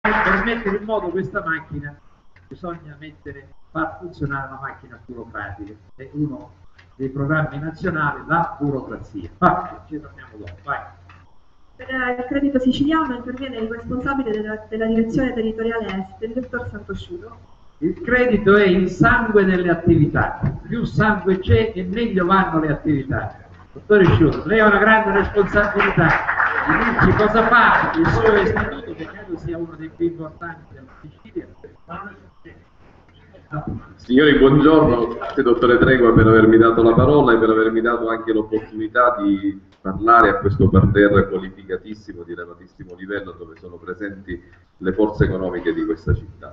per mettere in moto questa macchina bisogna far funzionare la macchina burocratica. È uno dei programmi nazionali, la burocrazia. Ci torniamo dopo, vai. Per il credito siciliano interviene il responsabile della direzione territoriale est, il dottor Santosciuto. Il credito è il sangue delle attività, più sangue c'è e meglio vanno le attività. Dottore Sciuto, lei ha una grande responsabilità di dirci cosa fa il suo istituto, che credo sia uno dei più importanti della Sicilia. Signori, buongiorno, grazie dottore Tregua per avermi dato la parola e per avermi dato anche l'opportunità di parlare a questo parterre qualificatissimo di elevatissimo livello dove sono presenti le forze economiche di questa città.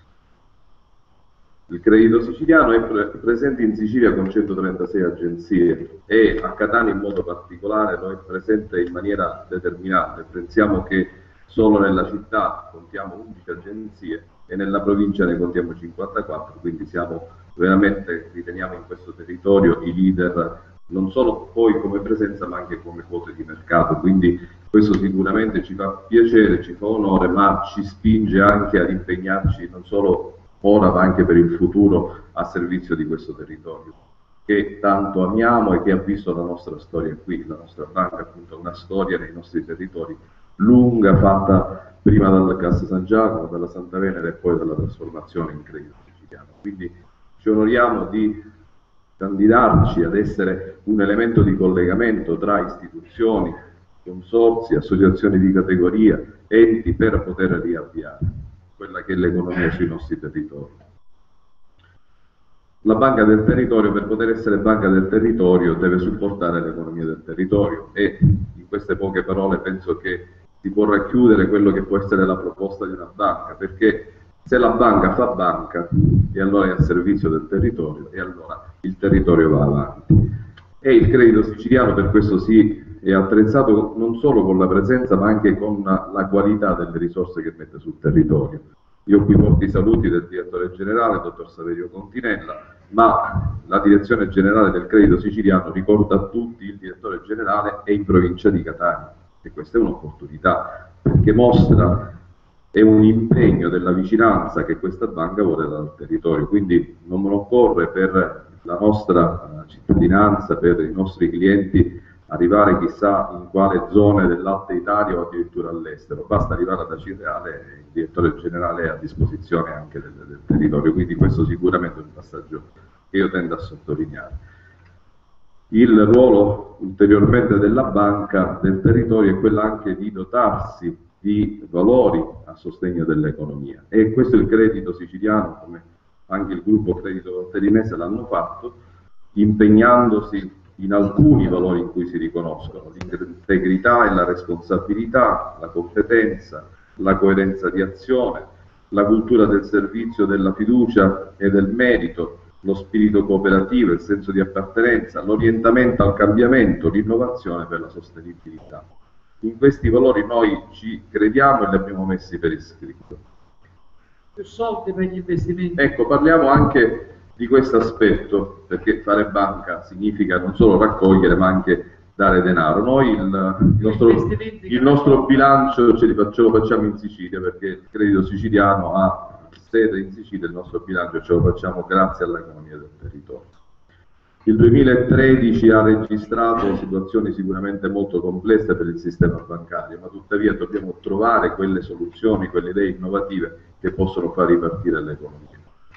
Il credito siciliano è presente in Sicilia con 136 agenzie e a Catania in modo particolare lo è presente in maniera determinante. Pensiamo che solo nella città contiamo 11 agenzie e nella provincia ne contiamo 54, quindi siamo veramente, riteniamo in questo territorio i leader non solo poi come presenza ma anche come quote di mercato, quindi questo sicuramente ci fa piacere, ci fa onore, ma ci spinge anche ad impegnarci non solo ora ma anche per il futuro a servizio di questo territorio che tanto amiamo e che ha visto la nostra storia qui. La nostra banca appunto ha una storia nei nostri territori lunga, fatta prima dalla Cassa San Giacomo, dalla Santa Venera e poi dalla trasformazione in credito siciliano. Quindi ci onoriamo di candidarci ad essere un elemento di collegamento tra istituzioni, consorzi, associazioni di categoria, enti per poter riavviare quella che è l'economia sui nostri territori. La Banca del Territorio, per poter essere Banca del Territorio, deve supportare l'economia del territorio e in queste poche parole penso che si può racchiudere quello che può essere la proposta di una banca, perché se la banca fa banca e allora è al servizio del territorio e allora il territorio va avanti. E il credito siciliano per questo è attrezzato non solo con la presenza ma anche con la qualità delle risorse che mette sul territorio. Io qui porto i saluti del direttore generale, dottor Saverio Continella, ma la direzione generale del credito siciliano ricorda a tutti il direttore generale è in provincia di Catania. E questa è un'opportunità perché mostra è un impegno della vicinanza che questa banca vuole dal territorio, quindi non occorre per la nostra cittadinanza, per i nostri clienti arrivare chissà in quale zone dell'Alta Italia o addirittura all'estero, basta arrivare ad Acireale e il direttore generale è a disposizione anche del territorio, quindi questo sicuramente è un passaggio che io tendo a sottolineare. Il ruolo ulteriormente della banca del territorio è quello anche di dotarsi di valori a sostegno dell'economia e questo il credito siciliano, come anche il gruppo Credito Valtellinese l'hanno fatto, impegnandosi in alcuni valori in cui si riconoscono l'integrità e la responsabilità, la competenza, la coerenza di azione, la cultura del servizio, della fiducia e del merito, lo spirito cooperativo, il senso di appartenenza, l'orientamento al cambiamento, l'innovazione per la sostenibilità. In questi valori noi ci crediamo e li abbiamo messi per iscritto. Più soldi per gli investimenti. Ecco, parliamo anche di questo aspetto, perché fare banca significa non solo raccogliere ma anche dare denaro. Noi il nostro bilancio ce lo facciamo in Sicilia perché il credito siciliano ha sede in Sicilia, il nostro bilancio ce lo facciamo grazie all'economia del territorio. Il 2013 ha registrato situazioni sicuramente molto complesse per il sistema bancario, ma tuttavia dobbiamo trovare quelle soluzioni, quelle idee innovative che possono far ripartire l'economia.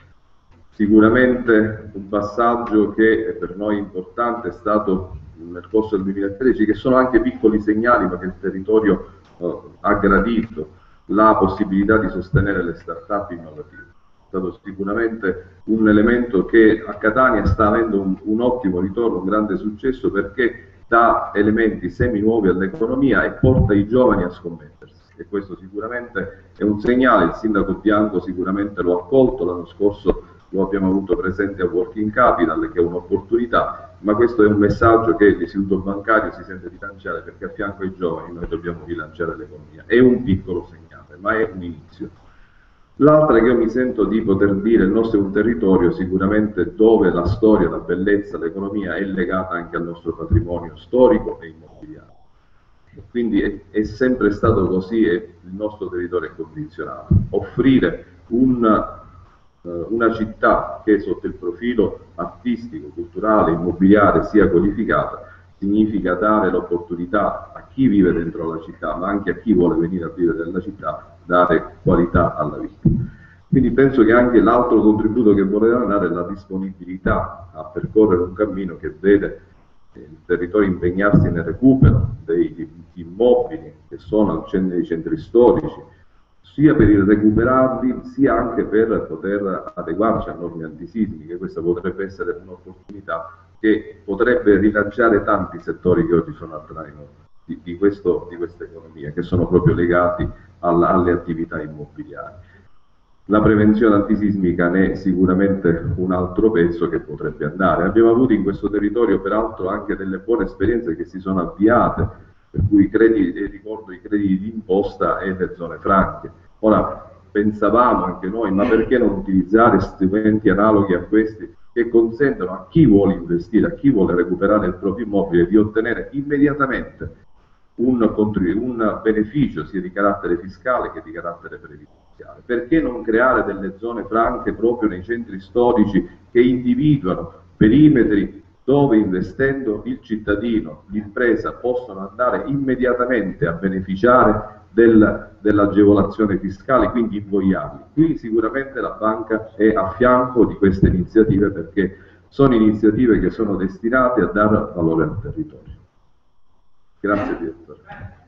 Sicuramente un passaggio che è per noi importante è stato nel corso del 2013, che sono anche piccoli segnali ma che il territorio ha gradito, la possibilità di sostenere le start-up innovative. È stato sicuramente un elemento che a Catania sta avendo un ottimo ritorno, un grande successo perché dà elementi semi-nuovi all'economia e porta i giovani a scommettersi. E questo sicuramente è un segnale, il sindaco Bianco sicuramente lo ha colto, l'anno scorso lo abbiamo avuto presente a Working Capital, che è un'opportunità, ma questo è un messaggio che l'istituto bancario si sente di lanciare perché a fianco ai giovani noi dobbiamo rilanciare l'economia. È un piccolo segnale, ma è un inizio. L'altra che io mi sento di poter dire, il nostro è un territorio sicuramente dove la storia, la bellezza, l'economia è legata anche al nostro patrimonio storico e immobiliare. Quindi è sempre stato così e il nostro territorio è condizionato. Offrire una città che sotto il profilo artistico, culturale, immobiliare sia qualificata significa dare l'opportunità a chi vive dentro la città, ma anche a chi vuole venire a vivere nella città, dare qualità alla vita. Quindi penso che anche l'altro contributo che voleva dare è la disponibilità a percorrere un cammino che vede il territorio impegnarsi nel recupero degli immobili che sono al centro dei centri storici, sia per recuperarli, sia anche per poter adeguarci a norme antisismiche. Questa potrebbe essere un'opportunità che potrebbe rilanciare tanti settori che oggi sono al traino di questa economia, che sono proprio legati alle attività immobiliari. La prevenzione antisismica ne è sicuramente un altro pezzo che potrebbe andare. Abbiamo avuto in questo territorio peraltro anche delle buone esperienze che si sono avviate, per cui ricordo i crediti d'imposta e le zone franche. Ora pensavamo anche noi, ma perché non utilizzare strumenti analoghi a questi che consentono a chi vuole investire, a chi vuole recuperare il proprio immobile di ottenere immediatamente un beneficio sia di carattere fiscale che di carattere previdenziale. Perché non creare delle zone franche proprio nei centri storici che individuano perimetri dove investendo il cittadino, l'impresa possono andare immediatamente a beneficiare dell'agevolazione fiscale, quindi invogliarli. Qui sicuramente la banca è a fianco di queste iniziative perché sono iniziative che sono destinate a dare valore al territorio. Grazie direttore.